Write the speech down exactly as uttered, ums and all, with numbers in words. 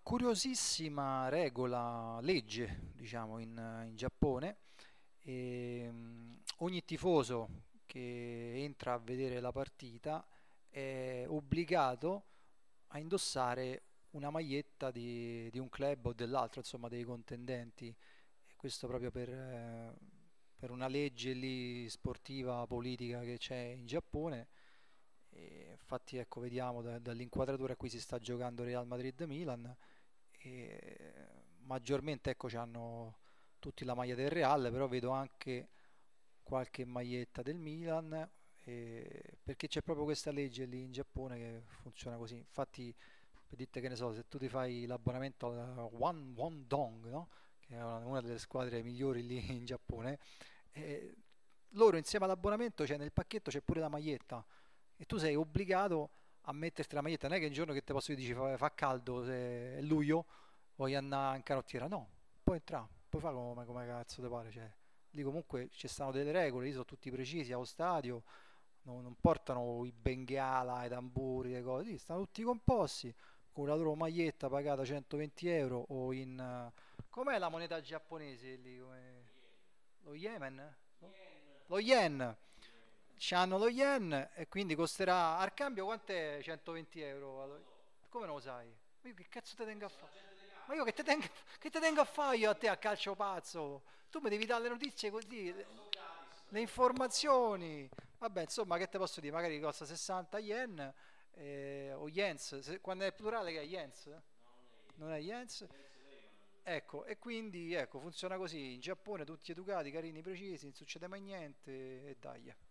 curiosissima regola, legge, diciamo, in, in Giappone. E, mm, ogni tifoso che entra a vedere la partita è obbligato a indossare una maglietta di, di un club o dell'altro, insomma, dei contendenti. E questo proprio per, eh, per una legge lì sportiva, politica che c'è in Giappone. E infatti, ecco, vediamo da- dall'inquadratura a cui si sta giocando Real Madrid-Milan. E maggiormente, ecco, hanno tutti la maglia del Real, però vedo anche qualche maglietta del Milan, eh, perché c'è proprio questa legge lì in Giappone che funziona così. Infatti, per dirti che ne so, se tu ti fai l'abbonamento alla One Wondong, no? Che è una, una delle squadre migliori lì in Giappone, eh, loro insieme all'abbonamento, cioè nel pacchetto c'è pure la maglietta e tu sei obbligato a metterti la maglietta. Non è che un giorno che te posso dire, dici, fa, fa caldo, se è luglio, voglio andare in canottiera. No, puoi entrare, puoi fare come, come cazzo ti pare. Cioè, lì comunque ci stanno delle regole, lì sono tutti precisi allo stadio, non, non portano i bengala, i tamburi, le cose, lì stanno tutti composti con la loro maglietta pagata centoventi euro o in... eh, com'è la moneta giapponese lì? Come... Lo Yemen? No? Lo yen. C'hanno lo yen e quindi costerà al cambio quant'è centoventi euro? Allo- Come non lo sai? Ma io che cazzo te tengo a fare? Ma io che te tengo, che te tengo a fare io a te a calcio pazzo? Tu mi devi dare le notizie così, le, le informazioni. Vabbè, insomma, che te posso dire? Magari costa sessanta yen eh, o yens. Se- quando è plurale che è yens? Non è yens? Ecco, e quindi ecco, funziona così. In Giappone tutti educati, carini, precisi, non succede mai niente e dai.